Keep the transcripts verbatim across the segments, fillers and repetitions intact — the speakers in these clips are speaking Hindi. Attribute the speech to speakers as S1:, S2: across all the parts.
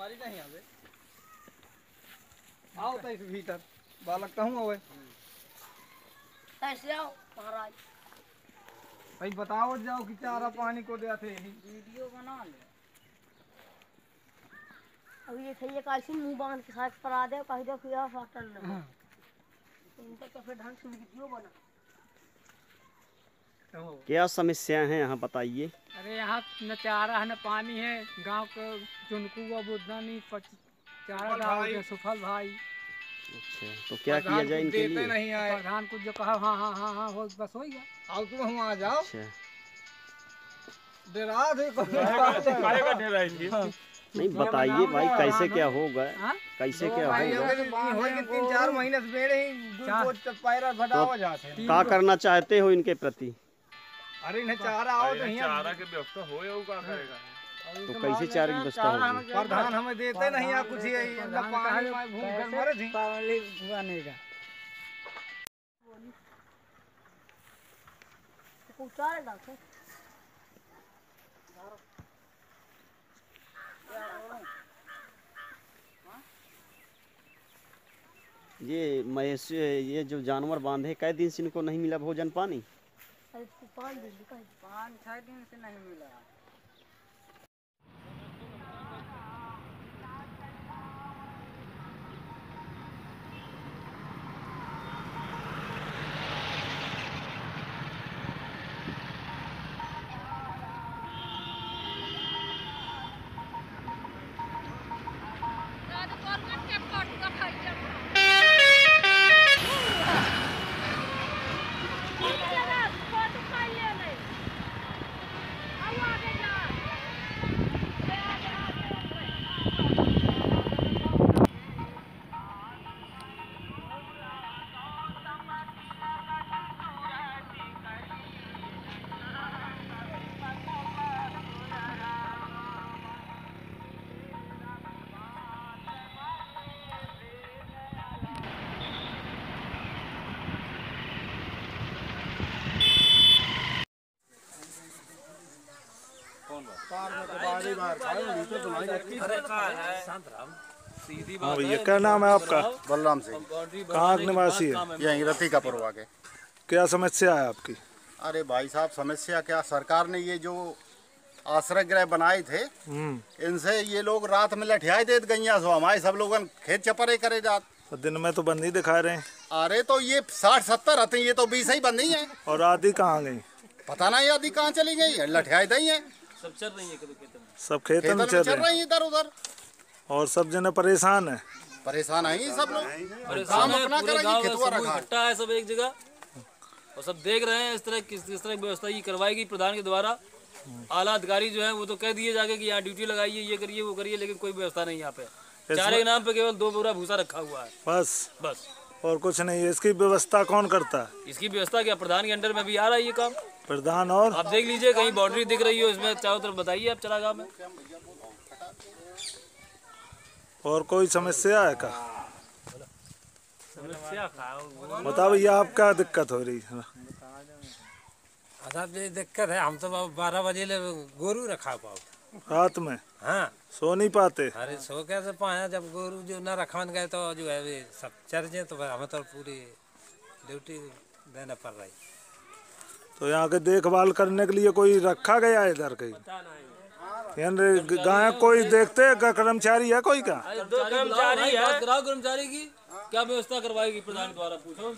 S1: नहीं आवे आओ तो इस भीतर बालक कहूँ आवे
S2: कैसे आओ महाराज
S1: भाई बताओ जाओ कि चारा पानी को दे थे
S2: वीडियो बना ले अब ये सही है कैसे मुंह बांध के साथ परा दे कह दो कि यह फाटल ना इनका तो फिर ढंग से वीडियो बना।
S3: क्या समस्याएं हैं यहाँ बताइए।
S4: अरे यहाँ न चारा है न पानी है। गांव के जुनकुआ बुद्धना नहीं चारा डाल सुफल भाई।
S3: अच्छा तो क्या किया जाए इनके लिए?
S1: नहीं आए
S4: प्रधान को जो कहा हाँ हाँ हाँ हाँ हो बस हो गया।
S1: आओ तुम हम आ जाओ।
S3: अच्छा
S1: डरा दे
S3: नहीं बताइए भाई कैसे क्या होगा कैसे क्या होगा
S1: तीन चार महीने से बेड़े ही पैरा भटावा जाते हैं।
S3: क्या करना चाहते हो इनके प्रति?
S1: अरे न चारा आओ तो
S5: चारा के व्यवस्था हो या क्या करेगा?
S3: तो कैसे चारे की व्यवस्था होगी?
S1: प्रधान हमें देते नहीं या कुछ पानी मरे थी
S3: ये महेश ये जो जानवर बांधे कई दिन से इनको नहीं मिला भोजन पानी?
S2: पाँच दिन पाँच छह दिन से नहीं मिला।
S6: हाँ भैया क्या नाम है आपका?
S7: बलराम सिंह।
S6: कहाँ के निवासी है?
S7: यहीं रती का पुरवा के।
S6: क्या समस्या है आपकी?
S7: अरे भाई साहब समस्या क्या, सरकार ने ये जो आश्रय गृह बनाए थे इनसे ये लोग रात में लठियाई देत गैया सो हमारे सब लोग खेत चपरे करे जात।
S6: दिन में तो बंद ही दिखा रहे हैं।
S7: अरे तो ये साठ सत्तर आते हैं, ये तो बीस ही बंद ही है।
S6: और आदि कहाँ गई?
S7: पता नहीं आदि कहाँ चली गई, लठियाई दी है।
S4: सब चल रही है
S6: सब खेतों में चल
S7: रही है इधर उधर
S6: और सब जने परेशान है।
S7: परेशान है सब लोग,
S4: परेशान है, पूरे गांव इकट्ठा है सब एक जगह और सब देख रहे हैं इस तरह किस किस तरह की व्यवस्था ये करवाएगी प्रधान के द्वारा। आला अधिकारी जो है वो तो कह दिए जाके कि यहाँ ड्यूटी लगाइए, ये करिए वो करिए, लेकिन कोई व्यवस्था नहीं यहाँ पे। चारे के नाम पे केवल दो बोरा भूसा रखा हुआ है
S6: बस
S4: बस
S6: और कुछ नहीं है। इसकी व्यवस्था कौन करता है?
S4: इसकी व्यवस्था क्या प्रधान के अंडर में भी आ रहा है ये काम।
S6: प्रधान और
S4: आप देख लीजिए कहीं बाउंड्री दिख रही हो इसमें चारों तरफ बताइए आप चला गाँव में।
S6: और कोई समस्या है का?
S4: समस्या
S6: बताओ भैया आप क्या दिक्कत हो रही है?
S8: साहब ये दिक्कत है, हम तो बारह बजे ले गोरू रखा पाओ
S6: रात में।
S8: हाँ
S6: सो नहीं पाते?
S8: अरे सो कैसे पाया, जब गोरू जो न रखवान गए तो जो है वे सब चर जाए तो हमें तो पूरी ड्यूटी देना पड़ रही।
S6: तो यहाँ के देखभाल करने के लिए कोई रखा गया है इधर कहीं? गाय कोई देखते है? कर्मचारी है कोई? का
S4: कर्मचारी है, कर्मचारी की क्या व्यवस्था करवाएगी प्रधान द्वारा, पूछो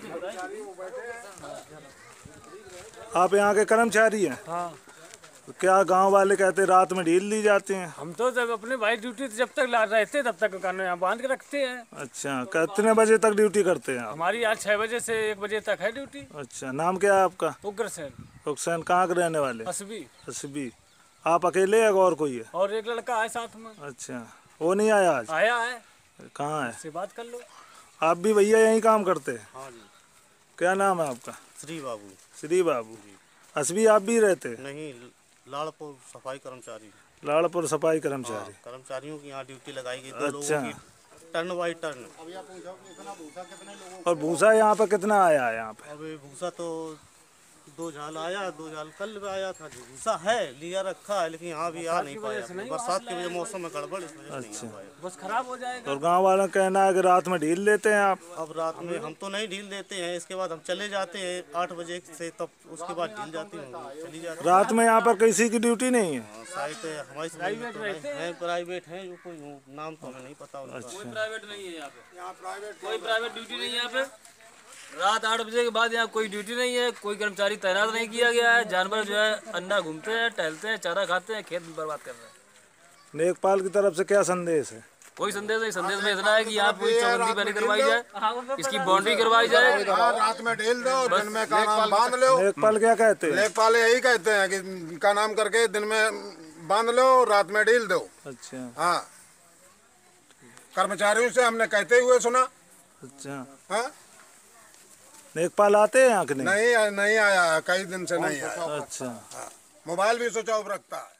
S6: आप यहाँ के कर्मचारी हैं?
S4: हाँ।
S6: तो क्या गांव वाले कहते रात में ढील दी जाती हैं?
S4: हम तो जब अपने भाई ड्यूटी जब तक रहते तब तक यहाँ बांध के रखते हैं।
S6: अच्छा कितने बजे तक ड्यूटी करते हैं आप?
S4: हमारी आज छह बजे से एक बजे तक है ड्यूटी।
S6: अच्छा नाम क्या है आपका?
S4: उग्रसेन।
S6: उग्रसेन कहाँ के रहने वाले?
S4: हसबी।
S6: हसबी। आप अकेले है और कोई है?
S4: और एक लड़का है साथ में।
S6: अच्छा वो नहीं आया आज?
S4: आया है।
S6: कहाँ है?
S4: से बात कर लो।
S6: आप भी भैया यही काम करते हैं?
S7: हाँ जी।
S6: क्या नाम है आपका?
S7: श्री बाबू।
S6: श्री बाबू। हसबी आप भी रहते?
S7: नहीं, लाड़पुर सफाई कर्मचारी।
S6: लाड़पुर सफाई कर्मचारी।
S7: कर्मचारियों की यहाँ ड्यूटी लगाई गई। अच्छा टर्न बाई टर्न।
S6: और भूसा यहाँ पे कितना आया है यहाँ पे?
S7: अब भूसा तो
S9: दो झाल आया, दो झाल कल भी आया था। भूसा है लिया रखा है, लेकिन यहाँ भी आ नहीं पाया। बरसात के वजह मौसम में गड़बड़, इस वजह से नहीं आ पाया।
S4: बस खराब हो जाएगा।
S6: और गांव वालों का कहना है कि रात में ढील देते हैं आप।
S9: अब रात में हम तो नहीं ढील देते हैं, इसके बाद हम चले जाते हैं आठ बजे से, तब उसके बाद ढील जाती है, चली जाती है।
S6: रात में यहाँ पर किसी की ड्यूटी नहीं है?
S9: साइट हमारी प्राइवेट है, प्राइवेट है, जो कोई नाम तो हमें नहीं पता उनका।
S4: कोई प्राइवेट नहीं है यहाँ पे, यहाँ प्राइवेट कोई प्राइवेट ड्यूटी नहीं है यहाँ पे। रात आठ बजे के बाद यहाँ कोई ड्यूटी नहीं है, कोई कर्मचारी तैनात नहीं किया गया है। जानवर जो है अन्ना घूमते हैं, टहलते हैं, चारा खाते हैं, खेत बर्बाद कर रहे हैं।
S6: लेखपाल की तरफ से क्या संदेश है?
S4: कोई संदेश नहीं, संदेश में इतना है कि यहाँ पूरी चौबंदी पहले करवाई जाए, इसकी बाउंड्री करवाई जाए।
S10: रात में ढील दो, दिन में का नाम बांध लो।
S6: लेखपाल क्या कहते हैं?
S10: लेखपाल यही कहते हैं कि का नाम करके दिन में बांध लो, रात में ढील दो।
S6: अच्छा
S10: हाँ, कर्मचारियों से हमने कहते हुए सुना।
S6: अच्छा
S10: हाँ,
S6: लेखपाल आते हैं यहाँ के? नहीं
S10: नहीं नहीं आया, कई दिन से नहीं आया।
S6: अच्छा,
S10: मोबाइल भी स्विच ऑफ रखता है।